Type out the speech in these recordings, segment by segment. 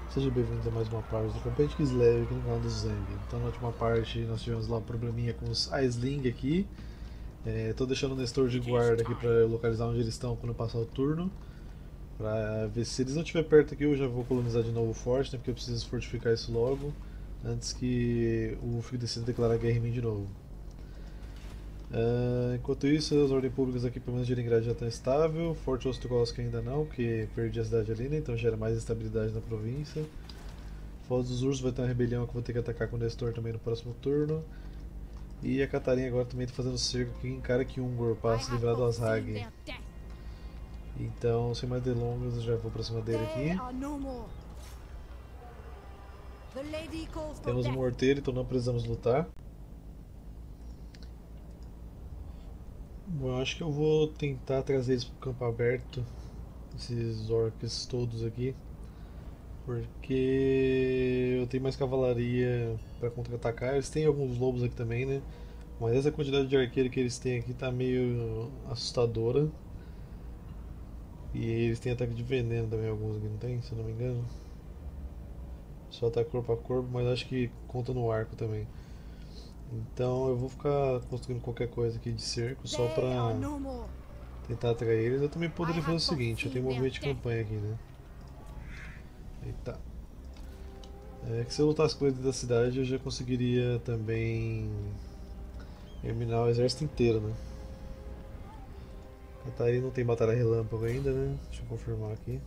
Seja bem-vindo a mais uma parte do Campeão de Kislev aqui no canal do Zang. Então, na última parte, nós tivemos lá um probleminha com os Aisling aqui. Tô deixando o Nestor de guarda aqui para localizar onde eles estão quando passar o turno. Pra ver se eles não estiverem perto aqui, eu já vou colonizar de novo o forte, né? Porque eu preciso fortificar isso logo, antes que o Ulfric decida declarar guerra em mim de novo. Enquanto isso, as ordens públicas aqui, pelo menos de Leningrad, já estão estável. Forte Ostrogolsk ainda não, porque perdi a cidade ali, né? Então gera mais instabilidade na província. Foz dos Ursos vai ter uma rebelião que eu vou ter que atacar com o Nestor também no próximo turno. E a Catarina agora também está fazendo cerco aqui em Karakyungur para se livrar do Azhag. Então, sem mais delongas, eu já vou para cima dele aqui. Temos um morteiro, então não precisamos lutar. Bom, eu acho que eu vou tentar trazer eles para o campo aberto, esses orcs todos aqui, porque eu tenho mais cavalaria para contra-atacar. Eles têm alguns lobos aqui também, né? Mas essa quantidade de arqueiro que eles têm aqui tá meio assustadora. E eles têm ataque de veneno também, alguns aqui, não tem? Se eu não me engano. Só ataque corpo a corpo, mas acho que conta no arco também. Então eu vou ficar construindo qualquer coisa aqui de cerco só pra tentar atrair eles. Eu também poderia fazer o seguinte, eu tenho movimento de campanha aqui, né? Eita. Que se eu lutasse com eles da cidade eu já conseguiria também eliminar o exército inteiro, né? Catarina não tem batalha relâmpago ainda, né? Deixa eu confirmar aqui.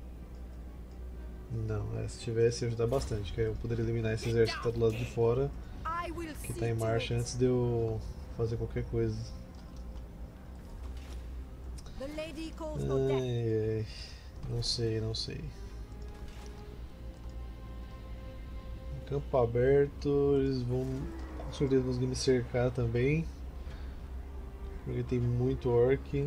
Não, se tivesse ia ajudar bastante, que aí eu poderia eliminar esse exército que está do lado de fora, que está em marcha antes de eu fazer qualquer coisa. Ai, ai, não sei, não sei. Campo aberto, eles vão com certeza conseguir me cercar também, porque tem muito orc.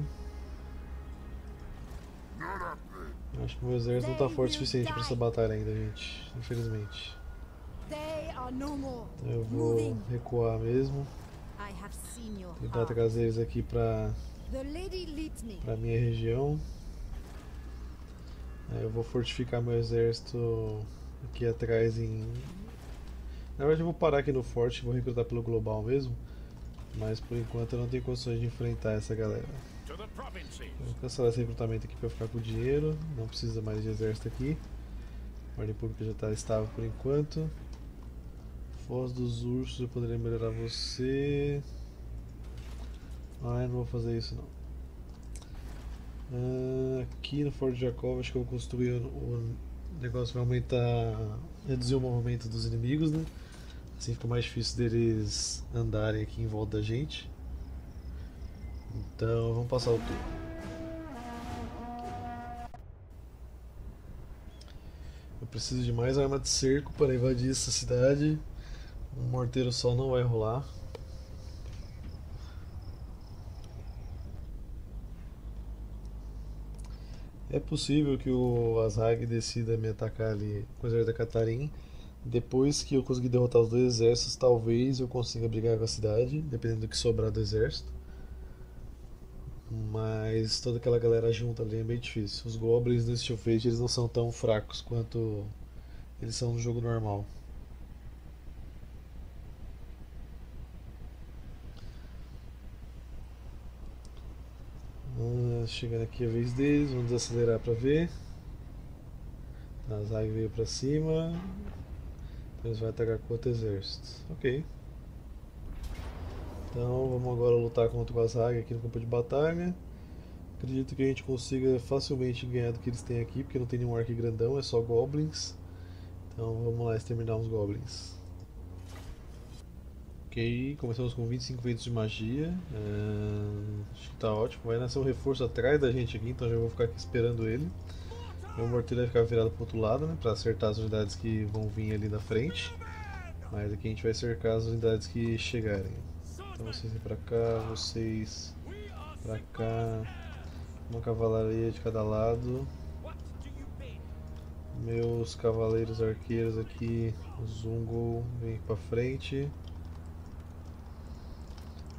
Acho que o meu exército não está forte o suficiente para essa batalha ainda, gente, infelizmente. Então eu vou recuar mesmo, tentar trazer eles aqui para minha região. Eu vou fortificar meu exército aqui atrás Na verdade eu vou parar aqui no forte, vou recrutar pelo global mesmo. Mas por enquanto eu não tenho condições de enfrentar essa galera. Vou cancelar esse recrutamento aqui para ficar com o dinheiro. Não precisa mais de exército aqui. A ordem pública já está estável por enquanto. Foz dos Ursos, eu poderia melhorar você. Eu não vou fazer isso não. Aqui no Forte Jacob acho que eu vou construir o negócio vai aumentar, reduzir o movimento dos inimigos, né? Assim fica mais difícil deles andarem aqui em volta da gente. Então vamos passar o turno. Eu preciso de mais arma de cerco para invadir essa cidade. Um morteiro só não vai rolar. É possível que o Azhag decida me atacar ali com o exército da Catarina. Depois que eu conseguir derrotar os dois exércitos, talvez eu consiga brigar com a cidade, dependendo do que sobrar do exército. Mas toda aquela galera junta ali é bem difícil. Os goblins nesse Steel Fate eles não são tão fracos quanto eles são no jogo normal. Chegando aqui a vez deles, vamos desacelerar para ver. A Zag veio para cima, então eles vão atacar com outro exército. Ok. Então vamos agora lutar contra o Azag aqui no campo de batalha. Acredito que a gente consiga facilmente ganhar do que eles têm aqui, porque não tem nenhum arco grandão, é só goblins. Então vamos lá exterminar os goblins. Ok, começamos com 25 feitos de magia. Acho que tá ótimo. Vai nascer um reforço atrás da gente aqui, então já vou ficar aqui esperando ele. Meu morteiro vai ficar virado pro outro lado, né, pra acertar as unidades que vão vir ali na frente. Mas aqui a gente vai cercar as unidades que chegarem. Então vocês vêm pra cá, vocês pra cá. Uma cavalaria de cada lado. Meus cavaleiros arqueiros aqui, Zungul, vem pra frente.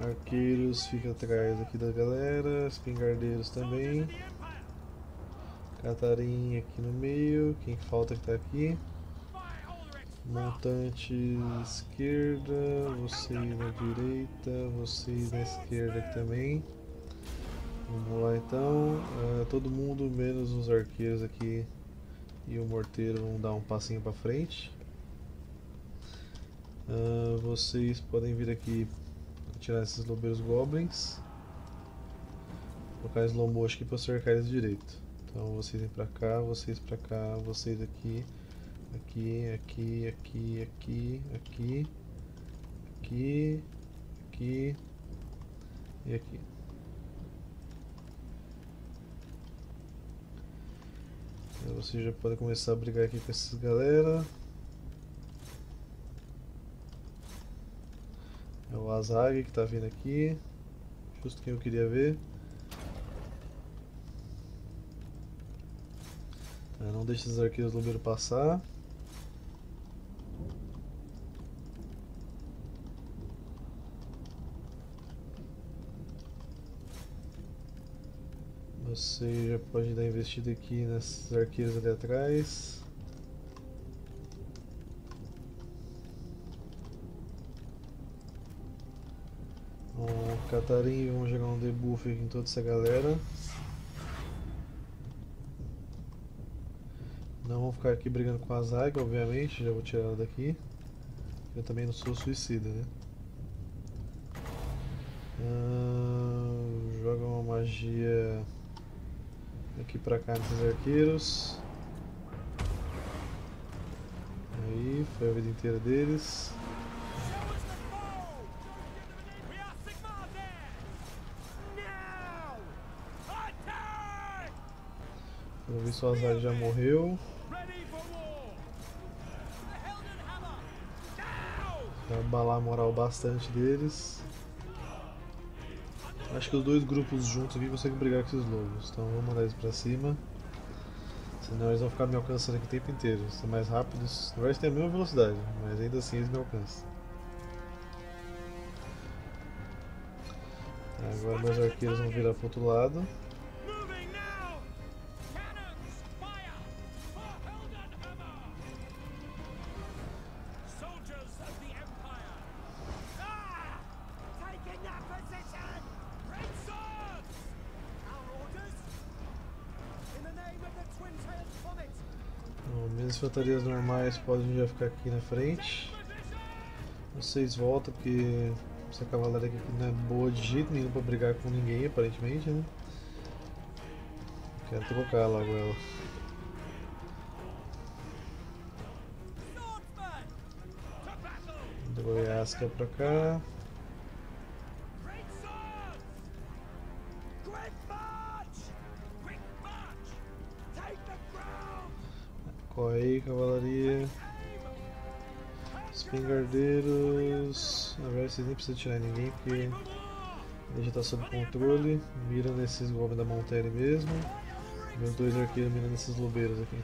Arqueiros fica atrás aqui da galera, espingardeiros também. Catarim aqui no meio. Quem falta que tá aqui? Montante esquerda, vocês na direita, vocês na esquerda aqui também. Vamos lá então, todo mundo menos os arqueiros aqui e o morteiro vão dar um passinho para frente. Vocês podem vir aqui tirar esses lobeiros goblins. Vou colocar slow motion aqui para cercar eles direito. Então vocês vêm para cá, vocês para cá, vocês aqui. Aqui, aqui, aqui, aqui, aqui, aqui, aqui e aqui. Aí você já pode começar a brigar aqui com essas galera. É o Azag que tá vindo aqui. Justo quem eu queria ver. Não deixe esses arqueiros lobeiro passar. Você já pode dar investida aqui nesses arqueiros ali atrás. O Catarim, vamos jogar um debuff aqui em toda essa galera. Não vou ficar aqui brigando com a Zaga, obviamente, já vou tirar ela daqui. Eu também não sou suicida, né? Joga uma magia aqui pra cá nesses arqueiros. Aí, foi a vida inteira deles. Pelo visto o Azag já morreu. Vai abalar a moral bastante deles. Acho que os dois grupos juntos aqui conseguem brigar com esses lobos. Então vamos mandar eles pra cima. Senão eles vão ficar me alcançando aqui o tempo inteiro. Eles são mais rápidos. Na verdade tem a mesma velocidade, mas ainda assim eles me alcançam. Agora meus arqueiros vão virar pro outro lado. Minhas infantarias normais podem já ficar aqui na frente. Vocês voltam porque essa cavalaria aqui não é boa de jeito nenhum para brigar com ninguém, aparentemente, né? Quero trocar logo ela. Do Goiásca pra cá. Corre aí, cavalaria. Espingardeiros. Na verdade, vocês nem precisam tirar ninguém porque ele já está sob controle. Mira nesses goblins da montanha mesmo. Meus dois arqueiros miram nesses lobeiros aqui.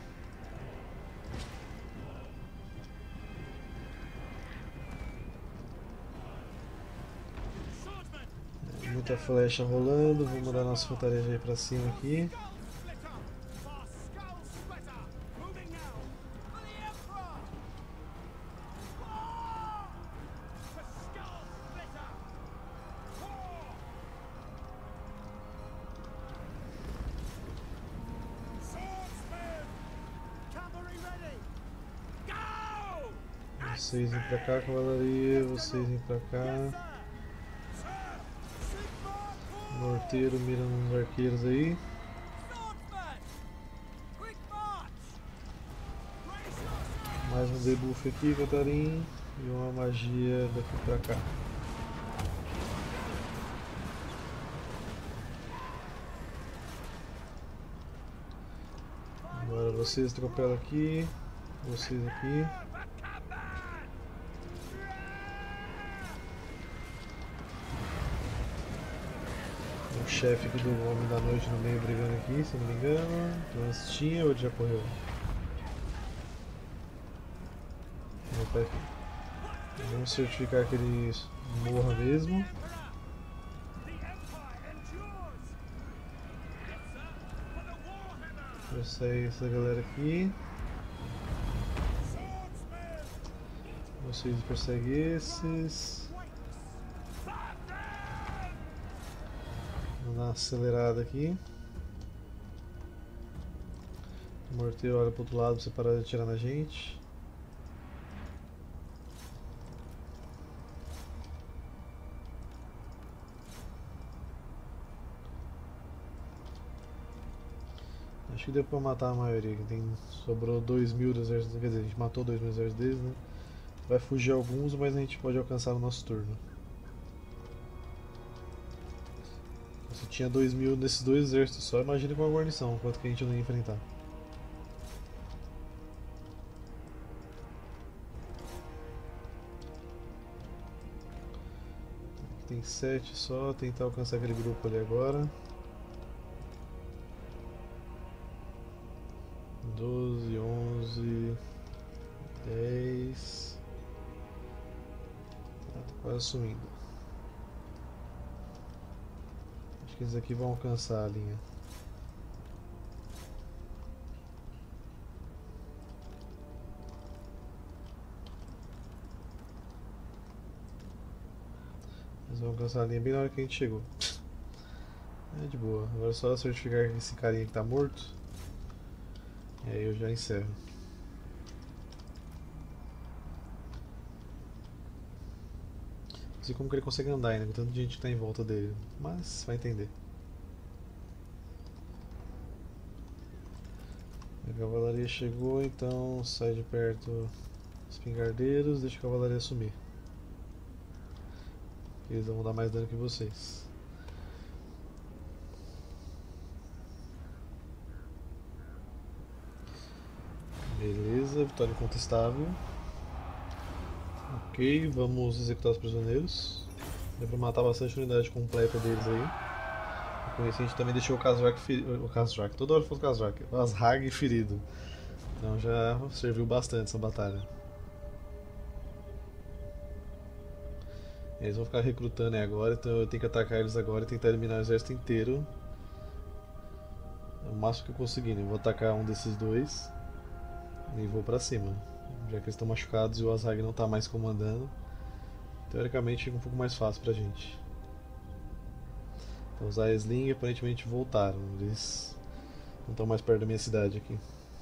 Muita flecha rolando. Vou mandar nossa infantaria já ir pra cima aqui. Vocês vêm pra cá, cavalaria, vocês vêm pra cá. Morteiro mira nos arqueiros aí. Mais um debuff aqui, Catarim. E uma magia daqui pra cá. Agora vocês atropelam aqui. Vocês aqui. O chefe aqui do Homem da Noite no meio brigando aqui, se não me engano. Antes tinha ou ele já correu? Vamos certificar que ele morra mesmo. Persegue essa galera aqui. Vocês perseguem esses. Vou dar uma acelerada aqui. O morteiro olha pro outro lado pra você parar de atirar na gente. Acho que deu pra matar a maioria. Sobrou 2.000 do exército. Quer dizer, a gente matou 2.000 exércitos deles, né? Vai fugir alguns, mas a gente pode alcançar no nosso turno. Se tinha 2.000 nesses dois exércitos só, imagina com a guarnição, quanto que a gente não ia enfrentar. Aqui tem 7 só, tentar alcançar aquele grupo ali agora. 12, 11, 10. Tá quase sumindo. Acho que esses aqui vão alcançar a linha. Eles vão alcançar a linha bem na hora que a gente chegou. É de boa. Agora é só certificar que esse carinha que tá morto. E aí eu já encerro. Não sei como que ele consegue andar ainda, com tanta gente que tá em volta dele. Mas vai entender. A cavalaria chegou, então sai de perto os pingardeiros, deixa a cavalaria sumir. Eles vão dar mais dano que vocês. Beleza, vitória incontestável. Ok, vamos executar os prisioneiros. Deu pra matar bastante unidade completa deles aí. Com isso a gente também deixou o Khazrak ferido. O Khazrak, toda hora foi o Khazrak. O Azrag ferido. Então já serviu bastante essa batalha. Eles vão ficar recrutando aí agora, então eu tenho que atacar eles agora e tentar eliminar o exército inteiro. É o máximo que eu conseguir, né? Eu vou atacar um desses dois e vou pra cima. Já que eles estão machucados e o Azrag não está mais comandando, teoricamente fica um pouco mais fácil pra gente. Então os Aesling aparentemente voltaram, eles não estão mais perto da minha cidade aqui.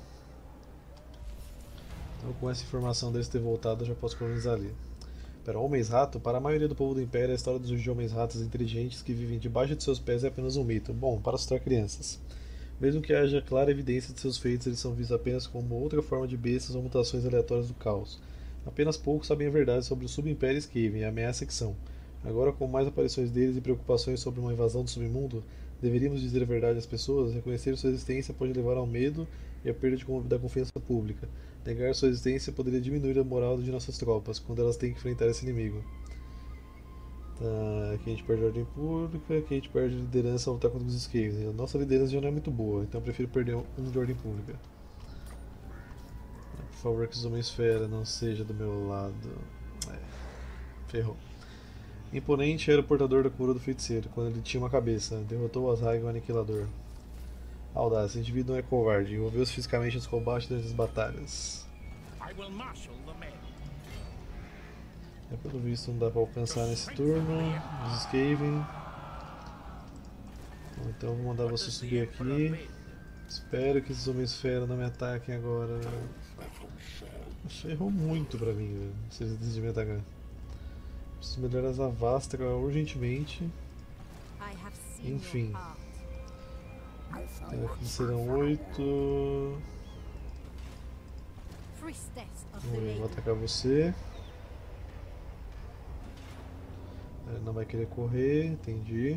Então com essa informação deles ter voltado eu já posso colonizar ali. Para Homens-Rato, para a maioria do povo do Império, a história dos de Homens-Ratos inteligentes que vivem debaixo de seus pés é apenas um mito. Bom, para assustar crianças. Mesmo que haja clara evidência de seus feitos, eles são vistos apenas como outra forma de bestas ou mutações aleatórias do caos. Apenas poucos sabem a verdade sobre o Subimpério Skaven e a ameaça que são. Agora, com mais aparições deles e preocupações sobre uma invasão do submundo, deveríamos dizer a verdade às pessoas. Reconhecer sua existência pode levar ao medo e à perda da confiança pública. Negar sua existência poderia diminuir a moral de nossas tropas, quando elas têm que enfrentar esse inimigo. Tá, aqui a gente perde a ordem pública, aqui a gente perde a liderança ao lutar contra os Skaven. A nossa liderança já não é muito boa, então eu prefiro perder um de ordem pública. Por favor que os Homem-Esfera não seja do meu lado. Ferrou. Imponente era o portador da cura do feiticeiro, quando ele tinha uma cabeça. Derrotou o Azrag, o Aniquilador. Audaz, esse indivíduo não é covarde, envolveu-se fisicamente nos combates durante as batalhas. Pelo visto não dá pra alcançar nesse turno. Os Skaven. Bom, então eu vou mandar você subir aqui. Espero que esses Homens-Fera não me ataquem agora. Ferrou muito pra mim, velho, se eles decidirem me atacar. Preciso melhorar essa Vástra urgentemente. Enfim. Aqui serão 8. Vou atacar você. Ele não vai querer correr, entendi.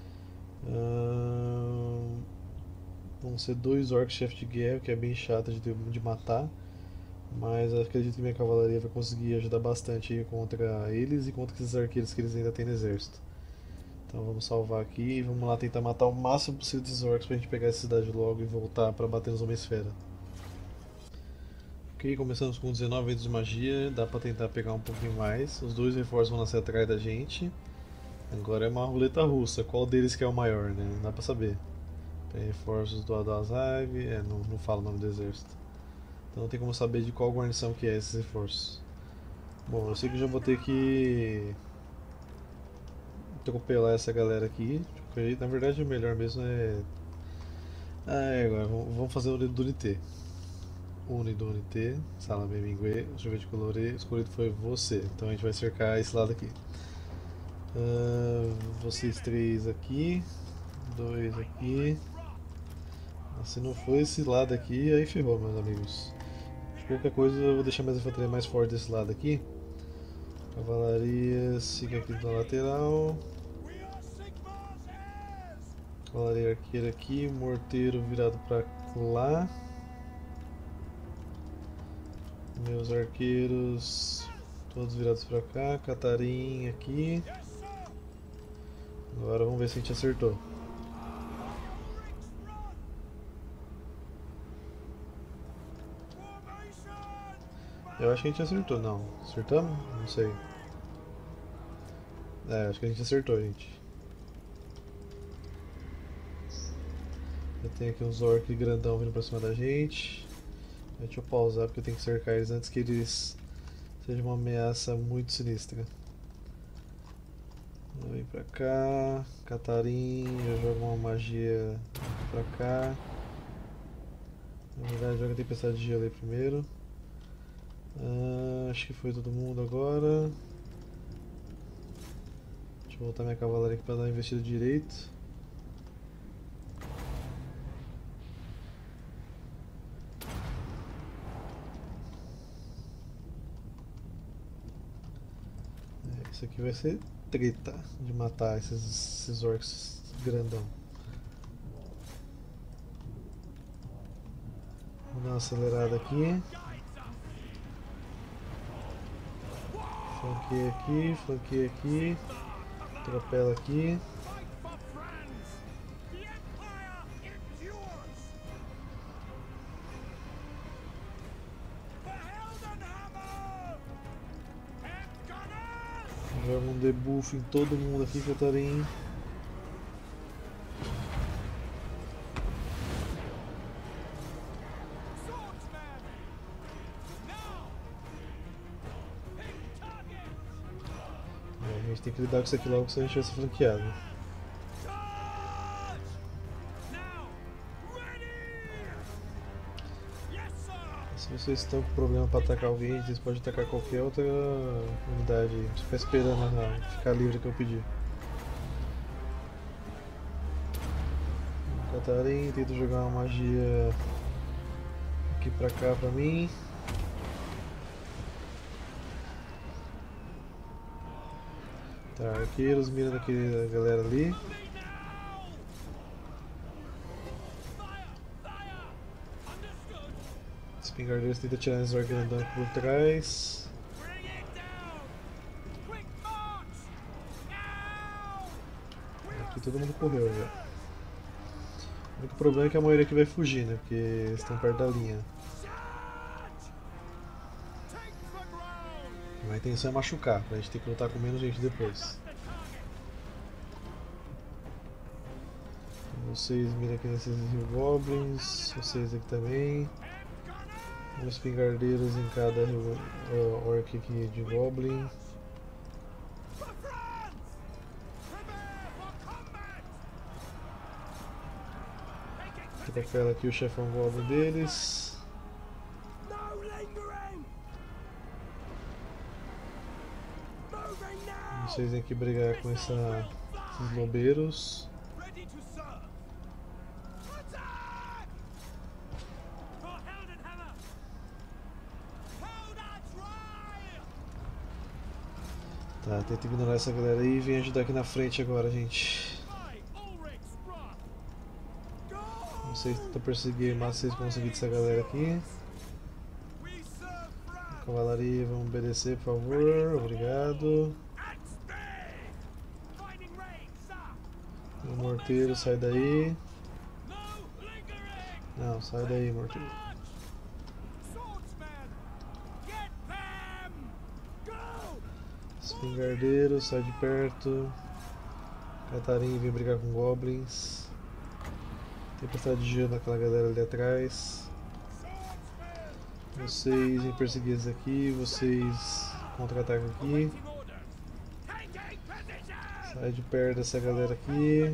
Vão ser 2 orcs chefe de guerra, que é bem chato de matar. Mas acredito que minha cavalaria vai conseguir ajudar bastante contra eles e contra esses arqueiros que eles ainda têm no exército. Então vamos salvar aqui e vamos lá tentar matar o máximo possível desses orcs pra gente pegar essa cidade logo e voltar pra bater nos Homem-Esfera. Ok, começamos com 19 de magia, dá pra tentar pegar um pouquinho mais. Os dois reforços vão nascer atrás da gente. Agora é uma roleta russa, qual deles que é o maior, né? Não dá pra saber. Tem reforços do Adazag. Não fala o nome do exército. Então não tem como saber de qual guarnição que é esses reforços. Bom, eu sei que eu já vou ter que atropelar essa galera aqui. Na verdade, o melhor mesmo é. Ah, é, agora vamos fazer o do Unité. Do Unité, Salame Mingue, chuva de colorê, escolhido foi você. Então a gente vai cercar esse lado aqui. Vocês três aqui, dois aqui. Se não for esse lado aqui, aí ferrou, meus amigos. Qualquer coisa eu vou deixar minhas infantaria mais forte desse lado aqui. Cavalaria siga aqui na lateral. Cavalaria arqueira aqui, morteiro virado pra lá. Meus arqueiros todos virados pra cá. Catarim aqui. Agora vamos ver se a gente acertou. Eu acho que a gente acertou, não. Acertamos? Não sei. É, acho que a gente acertou, gente. Eu tenho aqui uns orcs grandão vindo pra cima da gente. Deixa eu pausar porque eu tenho que cercar eles antes que eles sejam uma ameaça muito sinistra. Vem pra cá. Catarim, eu jogo uma magia pra cá. Na verdade, joga a tempestade de gelo aí primeiro. Acho que foi todo mundo agora. Deixa eu voltar minha cavalaria aqui para dar uma investida direito. Isso aqui vai ser treta de matar esses orcs grandão. Vou dar uma acelerada aqui. Flanqueia aqui. Atropela aqui. Joga um debuff em todo mundo aqui, Catarim. A gente tem que lidar com isso aqui logo, se a gente vai ser flanqueado. Se vocês estão com problema para atacar alguém, vocês podem atacar qualquer outra unidade. Não precisa ficar esperando ficar livre que eu pedir. Catarim, tenta jogar uma magia aqui pra cá pra mim. Tá, arqueiros mirando aquela galera ali. Espingardeiros tenta tirar esse orc grandão por trás. Aqui todo mundo correu já. O único problema é que a maioria aqui vai fugir, né? Porque eles estão perto da linha. A intenção é machucar, pra gente ter que lutar com menos gente depois. Vocês miram aqui nesses Goblins, vocês aqui também. Uns espingardeiros em cada orc aqui de Goblin. Atropela aqui o chefão Goblin deles. Vocês têm que brigar com esses lobeiros. Tá, tenta ignorar essa galera aí e vem ajudar aqui na frente agora, gente. Vocês tentam perseguir, mas vocês conseguirem essa galera aqui. Cavalaria, vamos obedecer, por favor. Obrigado. O morteiro, sai daí. Não, sai daí, morteiro. Espingardeiro, sai de perto. Catarim vem brigar com goblins. Tempestade de gelo naquela galera ali atrás. Vocês em perseguir esses aqui, vocês contra-atacam aqui. Sai de perto dessa galera aqui.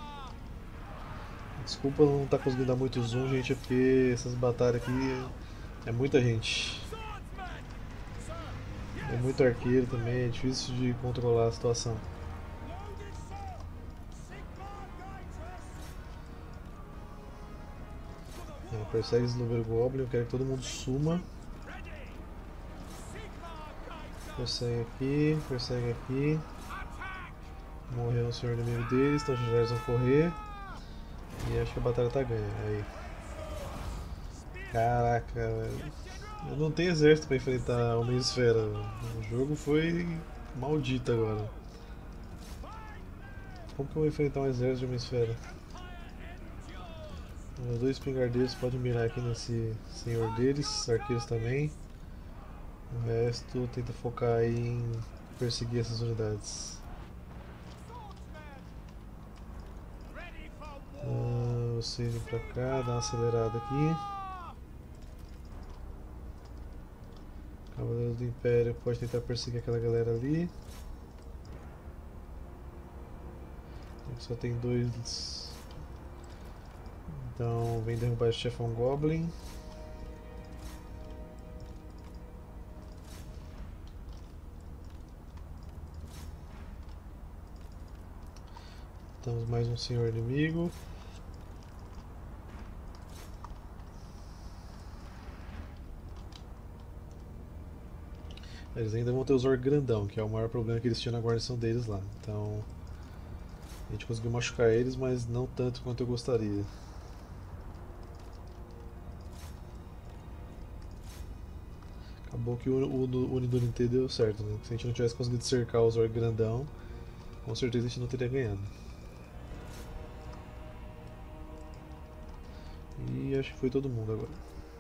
Desculpa não estar conseguindo dar muito zoom, gente, é porque essas batalhas aqui é muita gente. É muito arqueiro também, é difícil de controlar a situação. Persegue esse Slover Goblin, eu quero que todo mundo suma. Persegue aqui. Morreu o senhor inimigo deles, então já eles vão correr. E acho que a batalha tá ganha. Aí. Caraca, velho. Eu não tenho exército pra enfrentar uma esfera. O jogo foi maldito agora. Como que eu vou enfrentar um exército de uma esfera? Os dois espingardeiros podem mirar aqui nesse senhor deles, arqueiros também. O resto tenta focar aí em perseguir essas unidades. Vocês vêm pra cá, dá uma acelerada aqui. Cavaleiros do Império pode tentar perseguir aquela galera ali. Só tem dois. Então vem derrubar esse chefão Goblin. Temos mais um senhor inimigo. Eles ainda vão ter o Zorg grandão, que é o maior problema que eles tinham na guarnição deles lá. Então a gente conseguiu machucar eles, mas não tanto quanto eu gostaria. Acabou que o Unidunité deu certo, né? Se a gente não tivesse conseguido cercar o Zorg grandão, com certeza a gente não teria ganhado. E acho que foi todo mundo agora.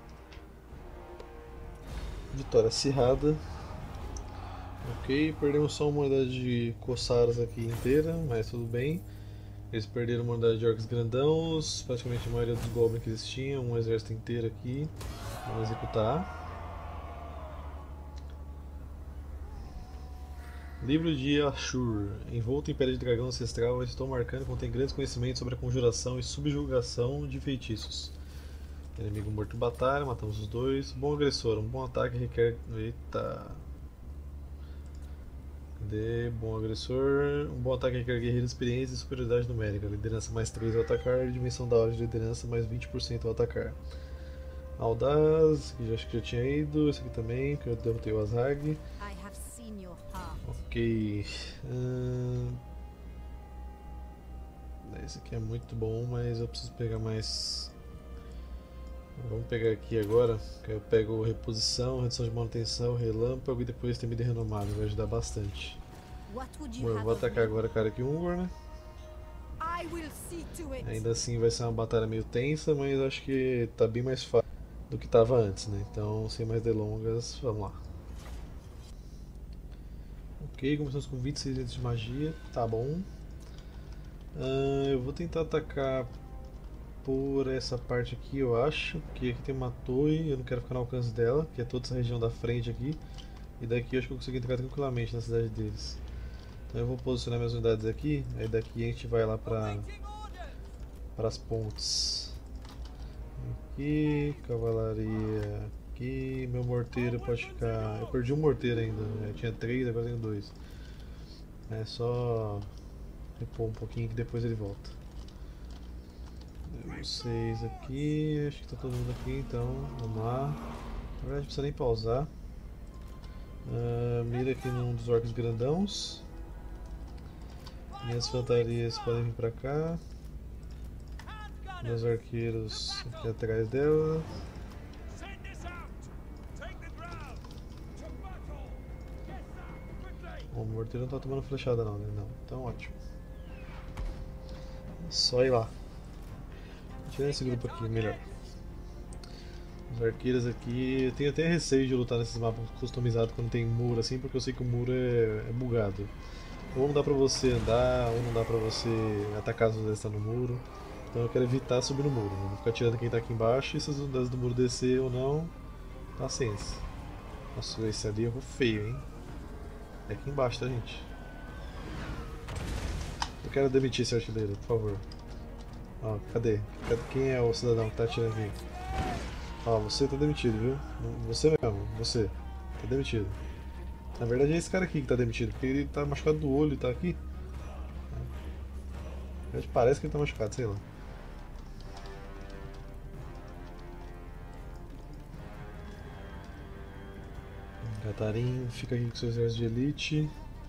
Vitória acirrada. Ok, perdemos só uma unidade de Cossaras aqui inteira, mas tudo bem. Eles perderam uma unidade de orcs grandãos, praticamente a maioria dos goblins que eles tinham, um exército inteiro aqui. Vamos executar. Livro de Ashur. Envolto em Pele de Dragão Ancestral, estou marcando contém grandes conhecimentos sobre a conjuração e subjugação de feitiços. Inimigo morto em batalha, matamos os dois. Bom agressor, um bom ataque requer... Eita... Cadê? Bom agressor. Um bom ataque requer guerreiros experiência e superioridade numérica. Liderança mais 3 ao atacar, dimensão da hora de liderança mais 20% ao atacar. Audaz, que acho que já tinha ido. Esse aqui também, que eu derrotei o Azag. Ok. Esse aqui é muito bom, mas eu preciso pegar mais. Vamos pegar aqui agora, que eu pego reposição, redução de manutenção, relâmpago e depois temida renomada, vai ajudar bastante. Bom, eu vou atacar agora cara aqui Ungor, né? Ainda assim vai ser uma batalha meio tensa, mas acho que tá bem mais fácil do que estava antes, né? Então, sem mais delongas, vamos lá. Ok, começamos com 26 itens de magia, tá bom. Eu vou tentar atacar por essa parte aqui, eu acho, que aqui tem uma torre, eu não quero ficar no alcance dela, que é toda essa região da frente aqui. E daqui eu acho que eu consigo entrar tranquilamente na cidade deles. Então eu vou posicionar minhas unidades aqui, aí daqui a gente vai lá para as pontes. Aqui, cavalaria aqui, meu morteiro pode ficar... Eu perdi um morteiro ainda, né? Eu tinha 3, agora tenho 2. É só repor um pouquinho que depois ele volta. Vocês aqui, acho que tá todo mundo aqui, então vamos lá. Na verdade não precisa nem pausar. Mira aqui num dos orcs grandãos. Minhas fantasias podem vir pra cá. Meus arqueiros aqui atrás dela. O morteiro não tá tomando flechada não, né? Não, então ótimo. É só ir lá. Tirar esse grupo aqui, melhor. Os arqueiros aqui, eu tenho até receio de lutar nesses mapas customizados quando tem muro assim, porque eu sei que o muro é bugado. Ou não dá pra você andar, ou não dá pra você atacar se você está no muro. Então eu quero evitar subir no muro. Não vou ficar tirando quem tá aqui embaixo e se as unidades do muro descer ou não, paciência. Nossa, esse ali errou feio, hein? É aqui embaixo, tá, gente? Eu quero demitir esse artilheiro, por favor. Ó, cadê? Quem é o cidadão que tá atirando aqui? Ó, você tá demitido, viu? Você mesmo, você. Tá demitido. Na verdade é esse cara aqui que tá demitido, porque ele tá machucado do olho e tá aqui. Parece que ele tá machucado, sei lá. Catarim, fica aqui com seus exércitos de elite.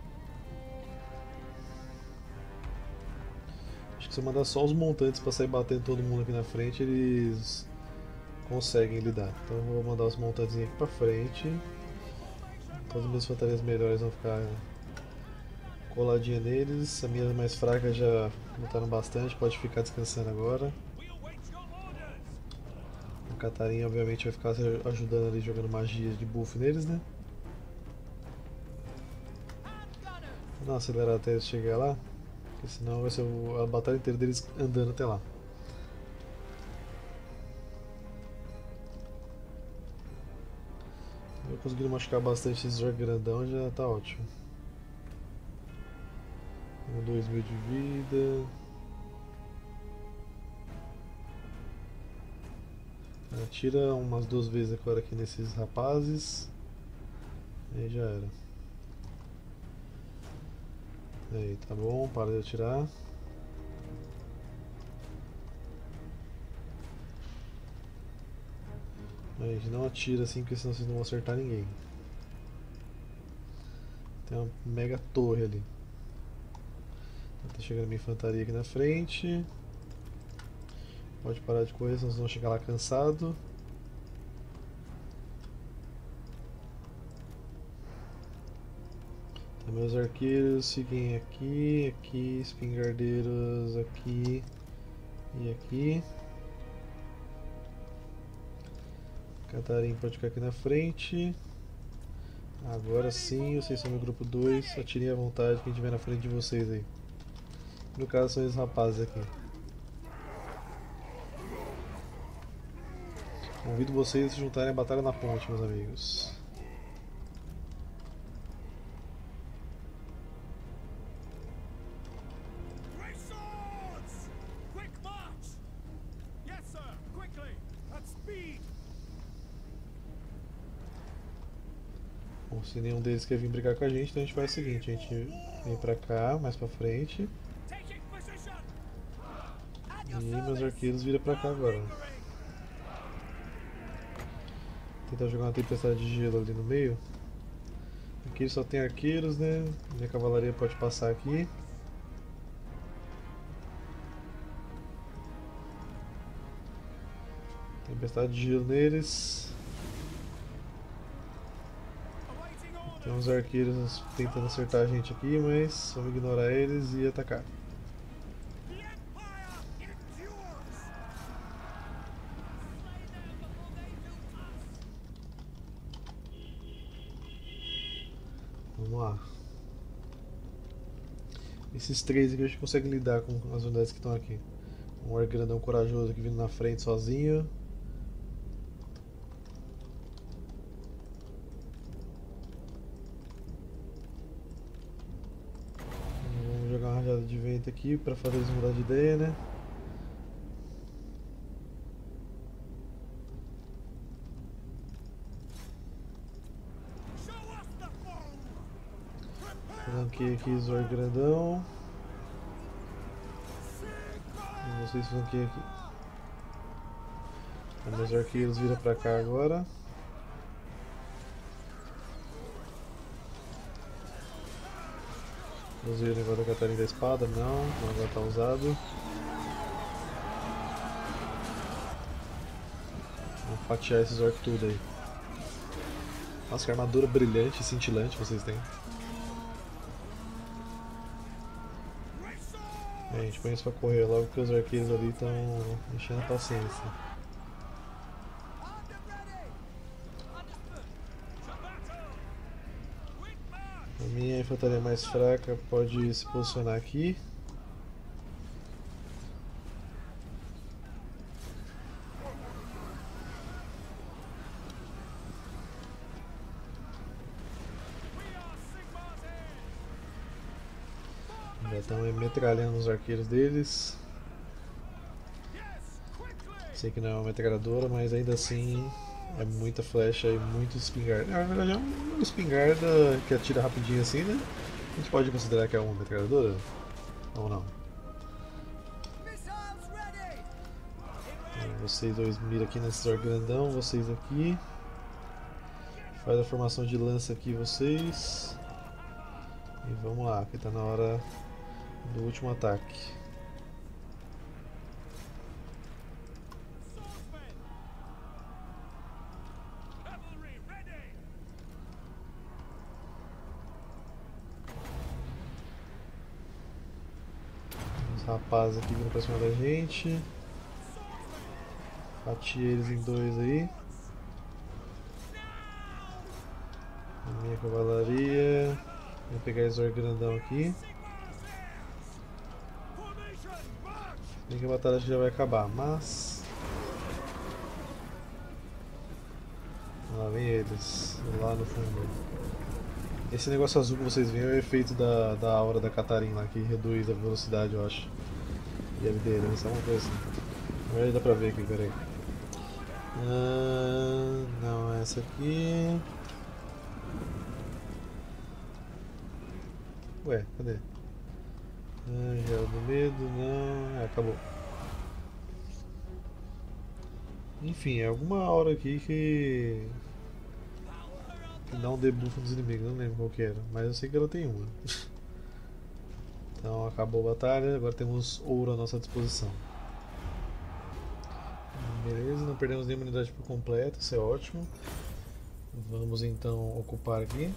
Acho que se eu mandar só os montantes pra sair batendo todo mundo aqui na frente, eles conseguem lidar. Então eu vou mandar os montantes aqui pra frente. Todas as minhas fantasias melhores vão ficar coladinha neles. As minhas mais fracas já lutaram bastante, pode ficar descansando agora. O Catarim obviamente vai ficar ajudando ali, jogando magias de buff neles, né? Vou dar uma acelerada até eles chegarem lá, porque senão vai ser a batalha inteira deles andando até lá. Eu consegui machucar bastante esse jogo grandão, já tá ótimo. 2.000 de vida. Atira umas 2 vezes agora aqui nesses rapazes. Aí já era. Aí, tá bom, para de atirar. Aí, a gente não atira assim, porque senão vocês não vão acertar ninguém. Tem uma mega torre ali. Tá chegando minha infantaria aqui na frente. Pode parar de correr, senão vocês vão chegar lá cansado. Então, meus arqueiros fiquem aqui, aqui, espingardeiros aqui e aqui. Catarim pode ficar aqui na frente. Agora sim, vocês são meu grupo 2. Atirem à vontade quem estiver na frente de vocês aí. No caso são esses rapazes aqui. Convido vocês a se juntarem à Batalha na Ponte, meus amigos. Bom, se nenhum deles quer vir brigar com a gente, então a gente faz o seguinte, a gente vem pra cá, mais pra frente. E meus arqueiros viram pra cá agora. Tentar jogar uma tempestade de gelo ali no meio. Aqui só tem arqueiros, né? Minha cavalaria pode passar aqui. Tempestade de gelo neles. Tem uns arqueiros tentando acertar a gente aqui, mas vamos ignorar eles e atacar. Vamos lá. Esses três aqui a gente consegue lidar com as unidades que estão aqui. Um argrandão corajoso aqui vindo na frente sozinho. Vamos jogar uma rajada de vento aqui para fazer eles mudar de ideia, né? Flanqueei aqui o Zor grandão. E vocês flanqueiam aqui. Então, meus arqueiros viram pra cá agora. Usei o negócio da Catarina da espada, não agora tá usado. Vamos fatiar esses orcs tudo aí. Nossa, que armadura brilhante e cintilante vocês têm. A gente põe isso pra correr logo porque os arqueiros ali estão enchendo a paciência. A minha infantaria mais fraca pode se posicionar aqui. Já estão metralhando os arqueiros deles. Sei que não é uma metralhadora, mas ainda assim é muita flecha e muito espingarda. Na verdade é uma espingarda que atira rapidinho assim, né? A gente pode considerar que é uma metralhadora? Ou não? Vocês dois miram aqui nesse orc grandão, vocês aqui. Faz a formação de lança aqui vocês. E vamos lá, que tá na hora do último ataque. Os rapazes aqui vindo pra cima da gente. Fatia eles em dois aí. A minha cavalaria. Vou pegar esse orc grandão aqui. Bem que a batalha já vai acabar, mas... Lá vem eles, lá no fundo. Esse negócio azul que vocês veem é o efeito da aura da Catarina lá, que reduz a velocidade, eu acho. E a liderança, uma coisa assim. Na verdade dá pra ver aqui, peraí. Não, essa aqui... Ué, cadê? Gelo do medo, não... acabou. Enfim, é alguma aura aqui que dá um debuff nos inimigos, não lembro qual que era, mas eu sei que ela tem uma. Então acabou a batalha, agora temos ouro à nossa disposição. Beleza, não perdemos nenhuma unidade por completo, isso é ótimo. Vamos então ocupar aqui.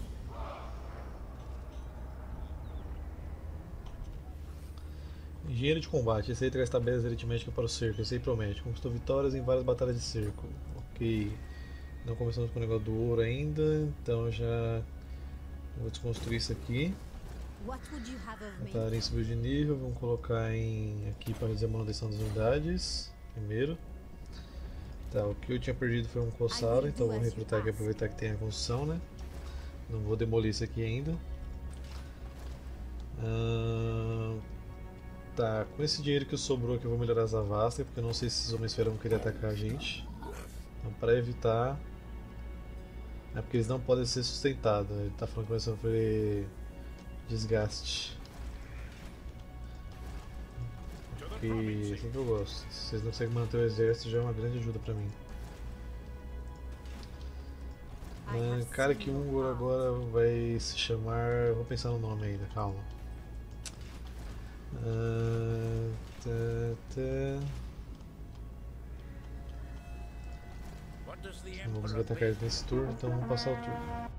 Engenheiro de combate, esse aí traz tabelas aritméticas para o cerco, esse aí promete. Conquistou vitórias em várias batalhas de cerco. Ok. Não começamos com o negócio do ouro ainda, então já vou desconstruir isso aqui. Batalha subiu de nível, vamos colocar aqui para fazer a manutenção das unidades primeiro. Tá, o que eu tinha perdido foi um Cossauro, então vou recrutar aqui, aproveitar que tem a construção, né? Não vou demolir isso aqui ainda. Tá, com esse dinheiro que sobrou aqui eu vou melhorar as Avastas, porque eu não sei se esses Homem-Esfera vão querer atacar a gente. Então, para evitar... É porque eles não podem ser sustentados, ele tá falando que vai sofrer desgaste. Que assim que eu gosto. Se vocês não conseguem manter o exército já é uma grande ajuda pra mim. Cara, que Ungor agora vai se chamar... Vou pensar no nome ainda, calma. Não vou conseguir atacar eles nesse turno, então vamos passar o turno.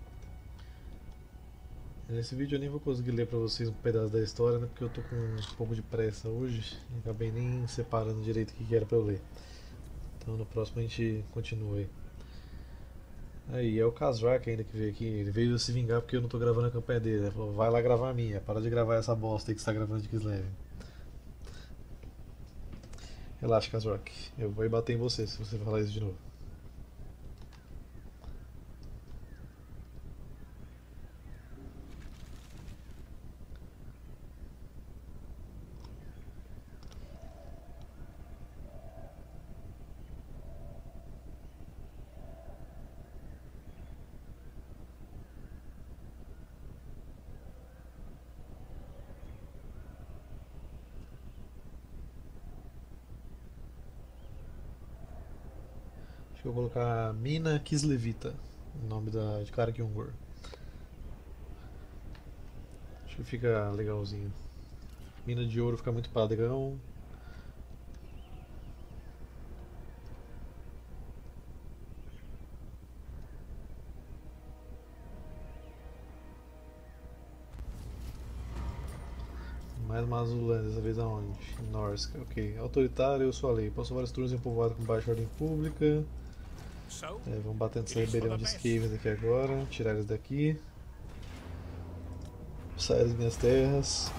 Nesse vídeo eu nem vou conseguir ler pra vocês um pedaço da história, né, porque eu tô com um pouco de pressa hoje e acabei nem separando direito o que era pra eu ler. Então no próximo a gente continua aí. Aí é o Khazrak ainda que veio aqui, ele veio se vingar porque eu não tô gravando a campanha dele. Ele falou, vai lá gravar a minha, para de gravar essa bosta aí que você tá gravando de Kislev. Relaxa, Khazrak, eu vou ir bater em você se você falar isso de novo. Acho que eu vou colocar Mina Kislevita, o nome de Karak Ungor. Acho que fica legalzinho. Mina de ouro fica muito padrão. Mais uma azulã, dessa vez aonde? Norska, ok. Autoritário, eu sou a lei. Posso vários turnos em povoado com baixa ordem pública. Vamos bater nessa rebelião de Skavens aqui agora. Tirar eles daqui. Sair das minhas terras.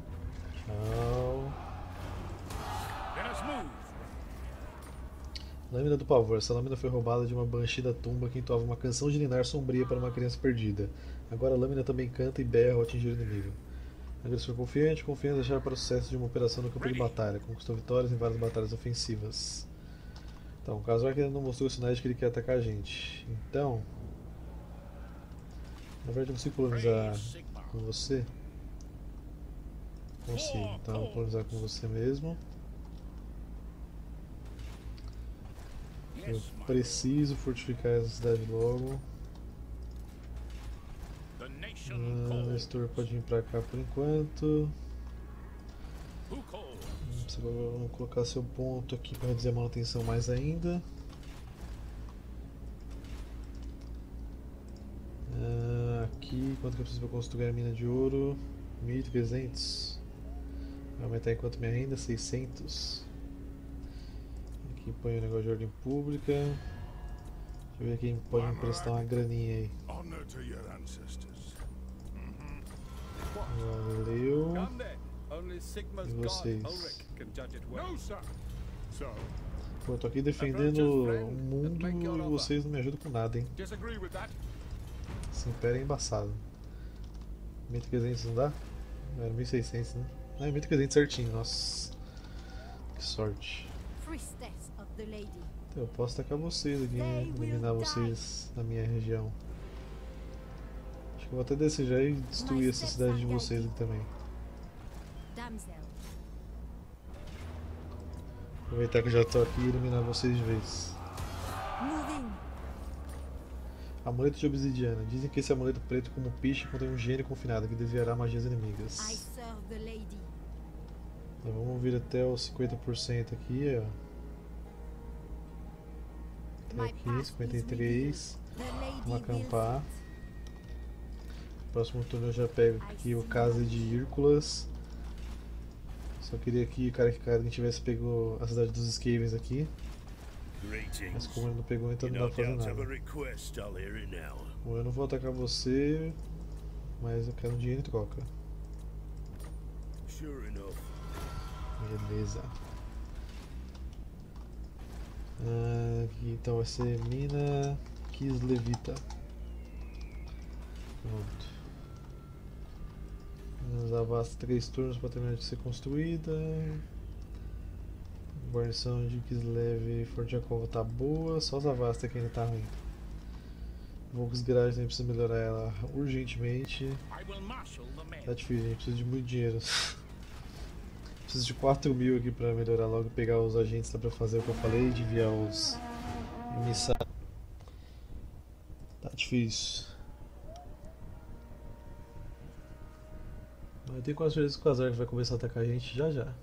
Tchau. Lâmina do Pavor. Essa lâmina foi roubada de uma banshee da tumba que entoava uma canção de ninar sombria para uma criança perdida. Agora a lâmina também canta e berra ao atingir o inimigo. Agressor confiante, confiante a chave para o sucesso de uma operação no campo de batalha. Conquistou vitórias em várias batalhas ofensivas. Então, o Kazuaki ainda não mostrou sinais de que ele quer atacar a gente. Então, na verdade eu consigo colonizar com você? Consigo, então eu vou colonizar com você mesmo. Eu preciso fortificar essa cidade logo. Nestor pode vir pra cá por enquanto. Você vai colocar seu ponto aqui para reduzir a manutenção mais ainda. Aqui, quanto que eu preciso para construir a mina de ouro? 1.300. Vai aumentar enquanto minha renda? 600. Aqui põe o negócio de ordem pública. Deixa eu ver quem pode me emprestar uma graninha aí. Valeu. E vocês? Pô, eu tô aqui defendendo o mundo e vocês não me ajudam com nada, hein? Esse império é embaçado. 1.300 não dá? Era 1.600, né? Ah, é 1.300 certinho, nossa. Que sorte. Então, eu posso atacar vocês aqui, né? Eliminar vocês na minha região. Acho que eu vou até descer já e destruir essa cidade de vocês aqui também. Aproveitar que eu já tô aqui e iluminar vocês de vez. Amuleto de obsidiana. Dizem que esse amuleto preto como piche contém um gênio confinado que desviará magias inimigas. Então, vamos vir até os 50% aqui, ó. Até aqui, 53. Vamos acampar. Próximo turno eu já pego aqui o Casa de Hércules. Só queria que o cara que tivesse pego a cidade dos Skavens aqui. Mas como ele não pegou, então não dá pra fazer nada. Bom, eu não vou atacar você, mas eu quero um dinheiro em troca. Beleza. Aqui então vai ser mina Kislevita. Pronto. Zavasta 3 turnos para terminar de ser construída. Guarnição de Kislev e Fortjakova tá boa, só Zavasta que ainda tá ruim. Volksgarage, a gente precisa melhorar ela urgentemente. Tá difícil, a gente precisa de muito dinheiro. Preciso de 4.000 aqui pra melhorar logo e pegar os agentes lá pra fazer o que eu falei, de enviar os emissários. Tá difícil. Mas eu tenho quase certeza que o Kazark vai começar a atacar a gente já já.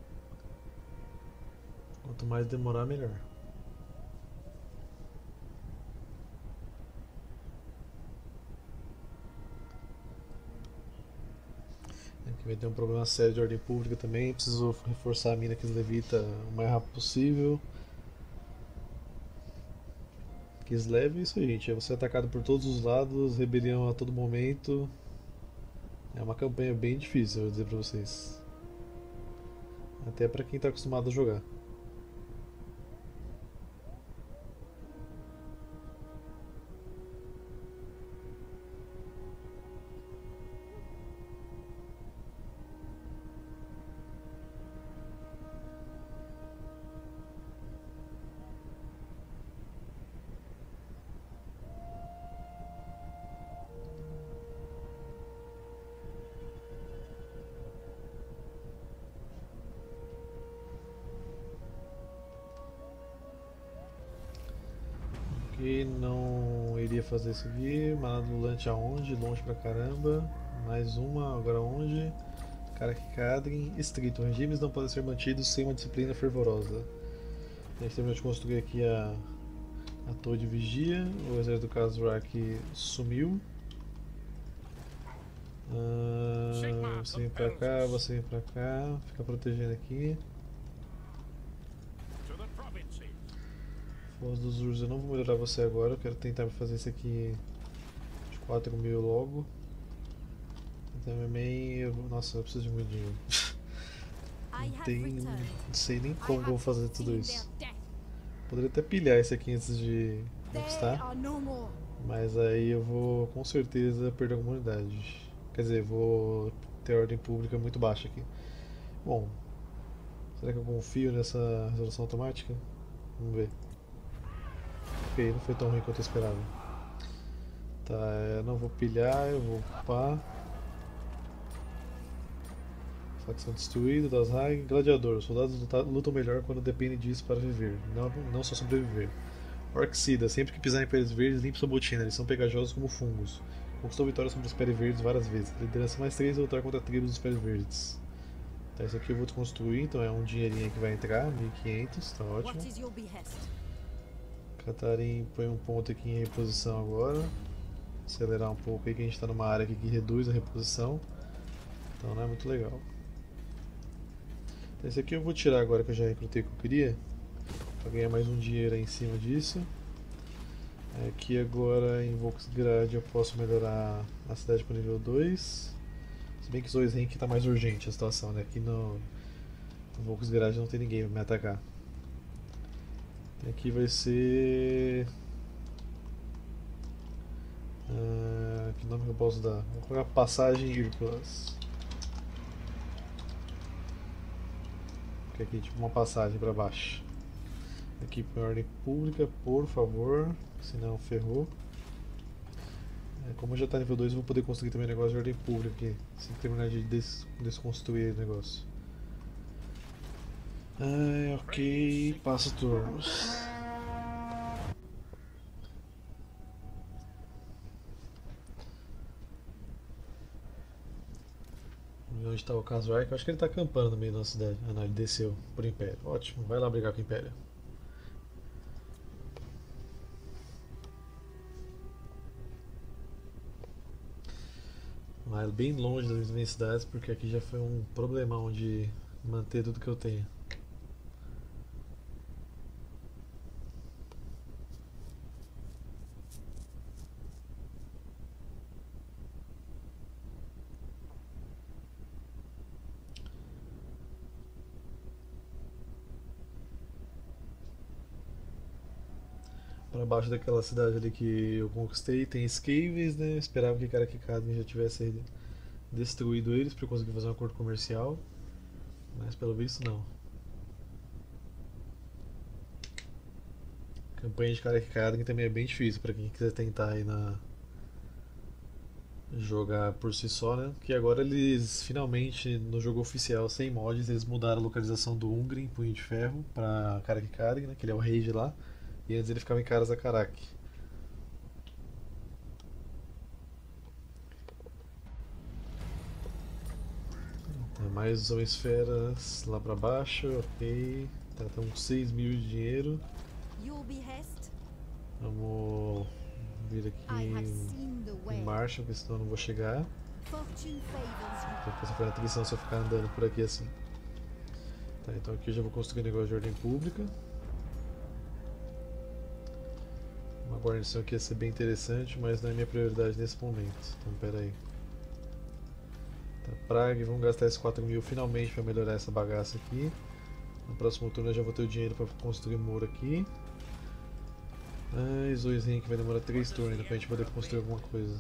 Quanto mais demorar, melhor. Aqui vai ter um problema sério de ordem pública também. Preciso reforçar a mina Kislevita o mais rápido possível. Kislev é isso aí, gente. É você atacado por todos os lados, rebelião a todo momento. É uma campanha bem difícil, eu vou dizer pra vocês. Até pra quem tá acostumado a jogar. E não iria fazer isso aqui. Manada Lulante aonde? Longe pra caramba. Mais uma, agora onde? Karakikadrin, estrito. Regimes não podem ser mantidos sem uma disciplina fervorosa. A gente terminou de construir aqui a torre de vigia. O exército do Kazurak sumiu. Você vem pra cá, você vem pra cá. Fica protegendo aqui. Foz dos Ursos, eu não vou melhorar você agora, eu quero tentar fazer isso aqui de 4.000 logo. Também, nossa, eu preciso de muito dinheiro. Não sei nem como eu vou fazer tudo isso. Poderia até pilhar esse aqui antes de They conquistar, are no more. mas aí eu vou com certeza perder a comunidade. Quer dizer, vou ter ordem pública muito baixa aqui. Bom, será que eu confio nessa resolução automática? Vamos ver. Ok, não foi tão ruim quanto eu esperava. Tá, eu não vou pilhar, eu vou upar. Facção destruída, das Hag, gladiador. Os soldados lutam melhor quando dependem disso para viver, não só sobreviver. Orcsida, sempre que pisar em peles verdes, limpe sua botina, eles são pegajosos como fungos. Conquistou vitória sobre os peles verdes várias vezes. Liderança mais 3 e lutar contra tribos dos peles verdes. Tá, isso aqui eu vou construir, então é um dinheirinho que vai entrar, 1500, tá ótimo. What is your behest? Catarim põe um ponto aqui em reposição agora. Acelerar um pouco aí que a gente está numa área aqui que reduz a reposição. Então não é muito legal. Esse aqui eu vou tirar agora que eu já recrutei o que eu queria, para ganhar mais um dinheiro aí em cima disso. Aqui agora em Volksgrad eu posso melhorar a cidade para nível 2. Se bem que Zoisrenk está mais urgente a situação, né? Aqui no Volksgrad não tem ninguém para me atacar. Aqui vai ser... que nome que eu posso dar? Vou colocar Passagem Irculas. Que aqui tipo uma passagem para baixo. Aqui para ordem pública, por favor, senão ferrou. Como já está nível 2, eu vou poder conseguir também negócio de ordem pública aqui, sem terminar de desconstruir o negócio. Ok, passa turnos. Onde está o Kazuar? Eu acho que ele está acampando no meio da cidade. Ah não, ele desceu por Império. Ótimo, vai lá brigar com o Império. Vai bem longe das minhas cidades, porque aqui já foi um problemão de manter tudo que eu tenho. Para baixo daquela cidade ali que eu conquistei tem Skaves, né? Esperava que Karakikadin já tivesse destruído eles para eu conseguir fazer um acordo comercial, mas pelo visto não. A campanha de Karakikadin também é bem difícil para quem quiser tentar aí jogar por si só, né? Que agora eles finalmente no jogo oficial sem mods eles mudaram a localização do Ungrim, Punho de Ferro, para Karakikadin, né? Que ele é o rei de lá, e antes ele ficava em Karasakarak. Mais esferas lá pra baixo, ok. Tá, estamos com 6 mil de dinheiro. Your behest? Vamos vir I have aqui seen the em way. marcha, porque senão eu não vou chegar. Fortune favors you. Tem que passar pela atrição se eu ficar andando por aqui assim. Tá, então aqui eu já vou construir um negócio de ordem pública. Uma guarnição aqui ia ser bem interessante, mas não é minha prioridade nesse momento. Então pera aí. Tá, Praga, vamos gastar esses 4 mil finalmente para melhorar essa bagaça aqui. No próximo turno eu já vou ter o dinheiro para construir muro aqui. Zoisrenk vai demorar 3 turnos ainda pra gente poder construir alguma coisa.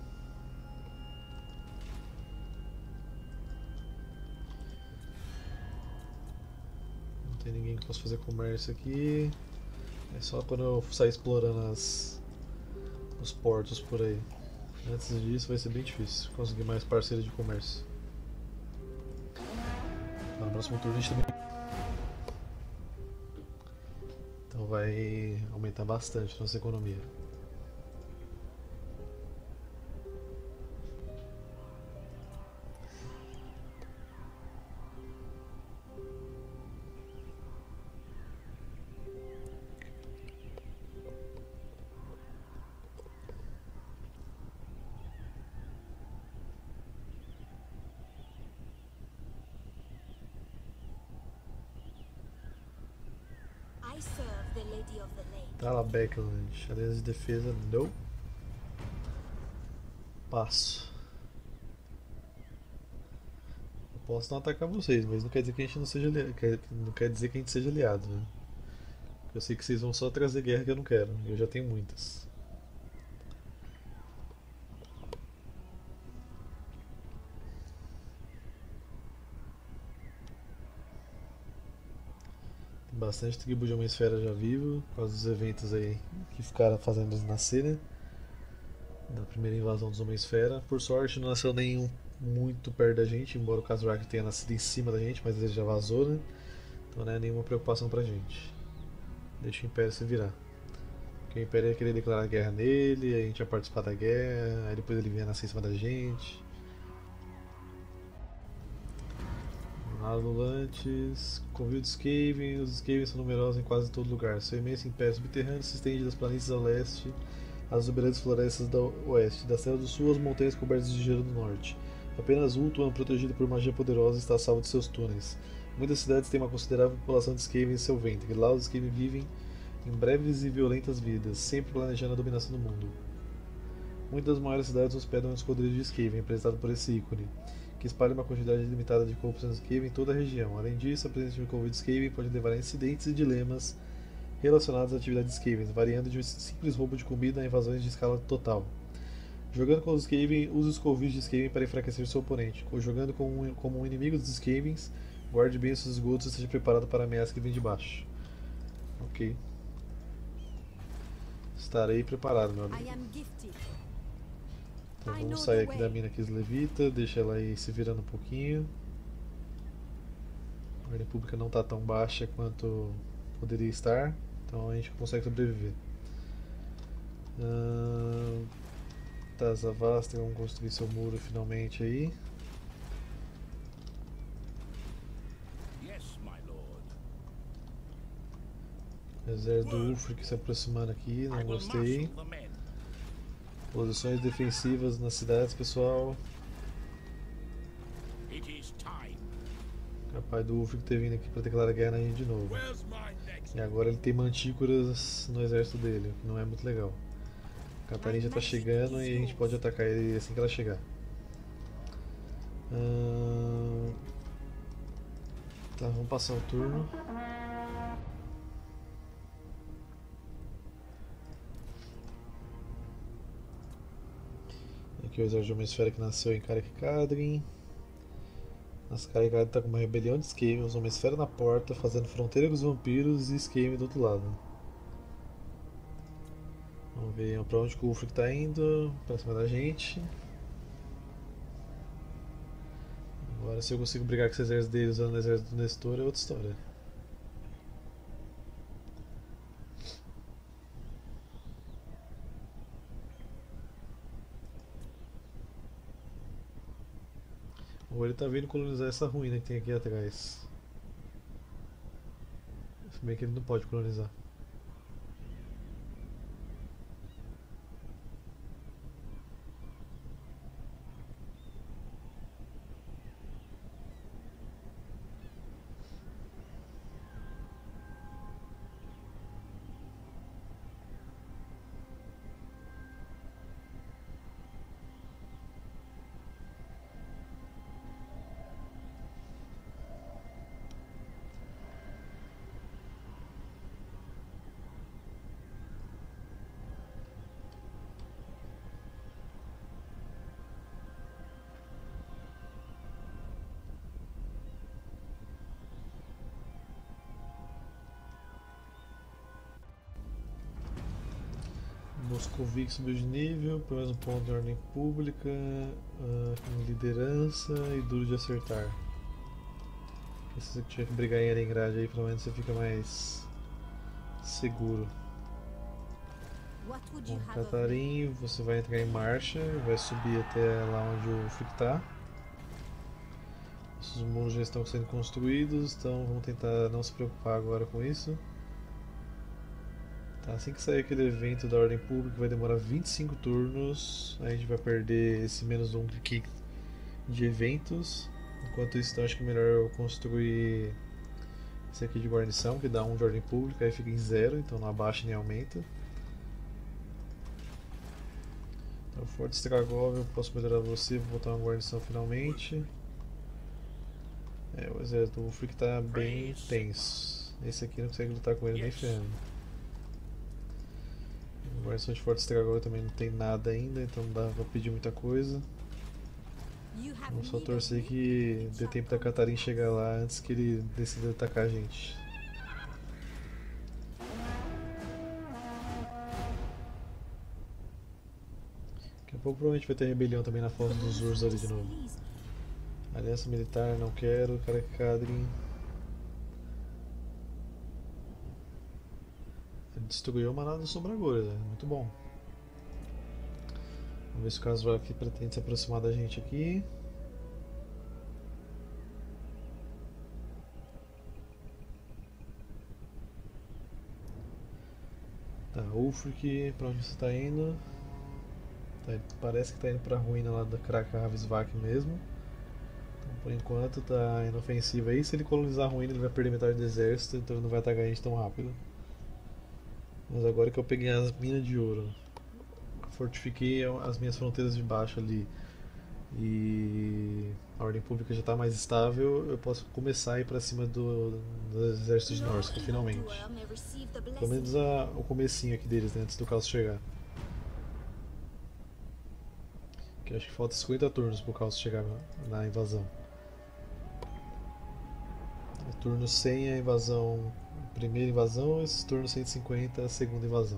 Não tem ninguém que possa fazer comércio aqui. É só quando eu sair explorando os portos por aí. Antes disso vai ser bem difícil conseguir mais parceiros de comércio. No próximo turno a gente também. Então vai aumentar bastante nossa economia. I serve the Lady of the Lake. Tá lá, Backland. Aliança de defesa, não. Passo. Eu posso não atacar vocês, mas não quer dizer que a gente não seja aliado. Não quer dizer que a gente seja aliado, né? Eu sei que vocês vão só trazer guerra que eu não quero. Eu já tenho muitas. Tem bastante tribo de uma esfera já vivo, por causa dos eventos aí que ficaram fazendo eles nascerem, da primeira invasão dos Homem-Esfera. Por sorte, não nasceu nenhum muito perto da gente, embora o Kazrak tenha nascido em cima da gente, mas ele já vazou, né? Então não é nenhuma preocupação pra gente. Deixa o Império se virar. Porque o Império ia querer declarar guerra nele, a gente ia participar da guerra, aí depois ele vinha nascer em cima da gente. Alulantes, Covil dos Skaven. Os Skaven são numerosos em quase todo lugar. Seu imenso império subterrâneo se estende das planícies ao leste às exuberantes florestas do oeste, das terras do sul às montanhas cobertas de gelo do norte. Apenas Ultuan, protegido por magia poderosa, está a salvo de seus túneis. Muitas cidades têm uma considerável população de Skaven em seu ventre. Lá os Skaven vivem em breves e violentas vidas, sempre planejando a dominação do mundo. Muitas das maiores cidades hospedam um esconderijo de Skaven, representado por esse ícone, que espalha uma quantidade limitada de corrupção de Skaven em toda a região. Além disso, a presença de um convite de Skaven pode levar a incidentes e dilemas relacionados às atividades Skaven, variando de um simples roubo de comida a invasões de escala total. Jogando com os Skaven, use os convites de Skaven para enfraquecer seu oponente. Ou jogando como um inimigo dos Skavens, guarde bem os seus esgotos e esteja preparado para a ameaça que vem de baixo. Ok. Estarei preparado, meu amigo. I am gifted. Então I know vamos sair the aqui way. da mina que levita, deixa ela aí se virando um pouquinho. A ordem pública não está tão baixa quanto poderia estar, então a gente consegue sobreviver. Tazavastra, vamos construir seu muro finalmente aí. Yes, my lord. Exército do Ulfric se aproximando aqui, I não will gostei. marshal the men. Posições defensivas nas cidades, pessoal. It is time. Capaz do Ulfric ter vindo aqui para declarar guerra na gente de novo. Where's my next? E agora ele tem mantícoras no exército dele, o que não é muito legal. A Catarina já está chegando e a gente pode atacar ele assim que ela chegar. Tá, vamos passar o turno. Aqui o exército de uma esfera que nasceu em Karak-Kadrin. Nossa, Karak-Kadrin tá com uma rebelião de Skaven, uma esfera na porta, fazendo fronteira com os vampiros e Skaven do outro lado. Vamos ver pra onde o Ulfric tá indo, pra cima da gente. Agora se eu consigo brigar com esse exército dele usando o exército do Nestor é outra história. Ou ele tá vindo colonizar essa ruína que tem aqui atrás. Se bem que ele não pode colonizar. Moscovic subiu de nível, por mais um ponto de ordem pública, com liderança e duro de acertar. Se você tiver que brigar em Erengrad aí, pelo menos você fica mais seguro. What would you Bom, have of me? Catarim, você vai entrar em marcha, vai subir até lá onde o Ulfric tá. Os muros já estão sendo construídos, então vamos tentar não se preocupar agora com isso. Tá, assim que sair aquele evento da ordem pública vai demorar 25 turnos, a gente vai perder esse menos um aqui de eventos. Enquanto isso, então, acho que é melhor eu construir esse aqui de guarnição, que dá 1 de ordem pública, aí fica em 0, então não abaixa nem aumenta. Então, Forte Stragov, eu posso melhorar você, vou botar uma guarnição finalmente. O exército do Ulfric tá bem tenso. Esse aqui não consegue lutar com ele nem Yes. ferrando. A versão de Forte Estragor também não tem nada ainda, então não dá pra pedir muita coisa. You have Vamos só need of torcer me, que it dê shall tempo da come Catarina to chegar lá antes que ele decida atacar a gente. Daqui a pouco provavelmente vai ter rebelião também na Foz dos Ursos ali de novo. Please. Aliança Militar, não quero. Karakadrin. Ele destruiu a manada dos Sobragores, é muito bom. Vamos ver se o Khazrak pretende se aproximar da gente aqui. Tá, Ulfric, pra onde você tá indo? Tá, parece que tá indo pra ruína lá da Krakhavsvak mesmo. Então por enquanto tá inofensivo aí. Se ele colonizar a ruína ele vai perder metade do exército, então ele não vai atacar a gente tão rápido. Mas agora que eu peguei as minas de ouro, fortifiquei as minhas fronteiras de baixo ali e a ordem pública já está mais estável, eu posso começar a ir para cima dos exércitos de Norsca, finalmente. Evildoer may receive the Pelo blessing. menos o comecinho aqui deles, né, antes do caos chegar. Que acho que falta 50 turnos para o caos chegar na invasão. Turno 100 a invasão, a primeira invasão, esses turnos 150 a segunda invasão.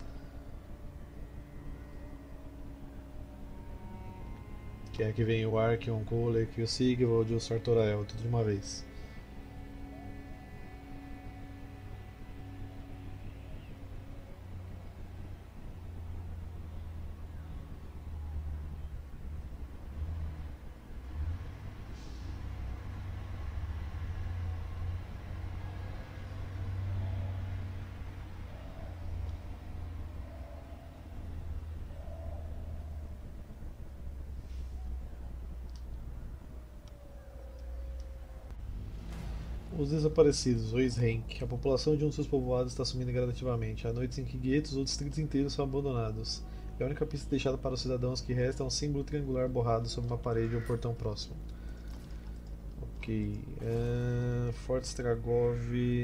Que é que vem o Archeon, o Golek, o Sigvald e o Sartorael, tudo de uma vez. Os desaparecidos, o Eishenk. A população de um de seus povoados está sumindo gradativamente. Há noites em que guetos ou distritos inteiros são abandonados. E a única pista deixada para os cidadãos que resta é um símbolo triangular borrado sobre uma parede ou portão próximo. Ok. Forte Stragov.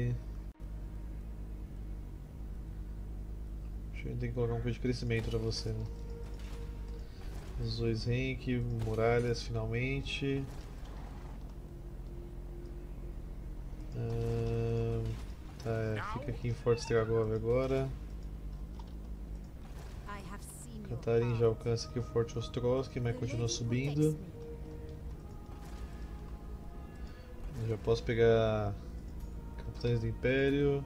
Acho que a gente tem que colocar uma coisa de crescimento para você, né? Os dois Henk, muralhas finalmente. Fica aqui em Forte Stragov agora. I have seen your Katarin já power. alcança aqui o Forte Ostrosk, mas The continua lady subindo. protects me. Eu já posso pegar Capitães do Império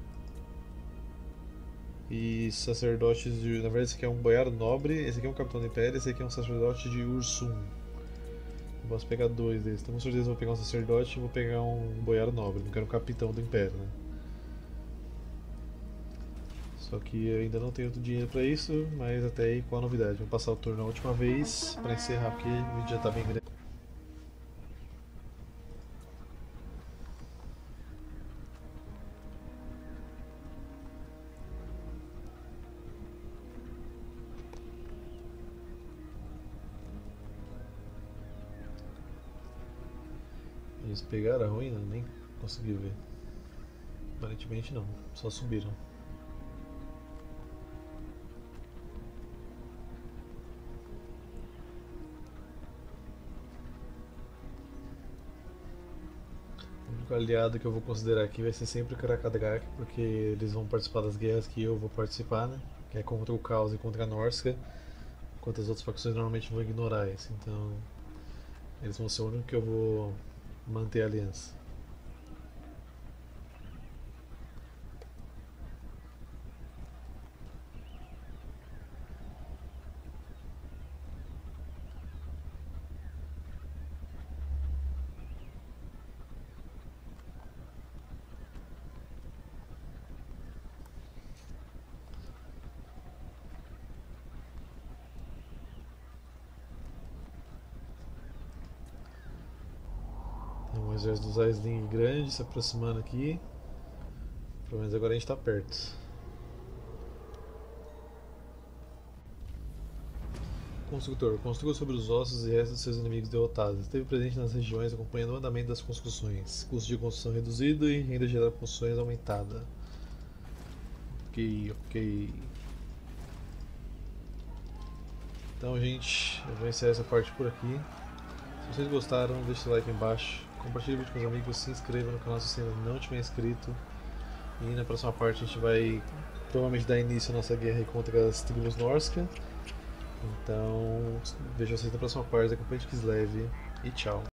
e sacerdotes de. Na verdade, esse aqui é um boiar nobre, esse aqui é um capitão do Império, esse aqui é um sacerdote de Ursum. Eu posso pegar dois deles. Então, com certeza, eu vou pegar um sacerdote e vou pegar um boiar nobre. Não quero um capitão do Império, né? Só que eu ainda não tenho outro dinheiro pra isso, mas até aí qual a novidade? Vou passar o turno a última vez pra encerrar, porque o vídeo já tá bem grande. Eles pegaram a ruína? Nem consegui ver. Aparentemente não, só subiram. O único aliado que eu vou considerar aqui vai ser sempre o Karakadrak, porque eles vão participar das guerras que eu vou participar, né? Que é contra o Caos e contra a Norsca, enquanto as outras facções normalmente vão ignorar isso. Então, eles vão ser o único que eu vou manter a aliança. Tem um exército dos Aisling grande se aproximando aqui. Pelo menos agora a gente está perto. Construtor. Construa sobre os ossos e restos de seus inimigos derrotados. Esteve presente nas regiões acompanhando o andamento das construções. Custo de construção reduzido e renda de construções aumentada. Ok. Então, gente, eu vou encerrar essa parte por aqui. Se vocês gostaram, deixe o like aí embaixo. Compartilhe o vídeo com os amigos, se inscreva no canal se você ainda não tiver inscrito. E na próxima parte a gente vai provavelmente dar início à nossa guerra aí contra as tribos Norsca. Então, vejo vocês na próxima parte, acompanhe Kislev e tchau.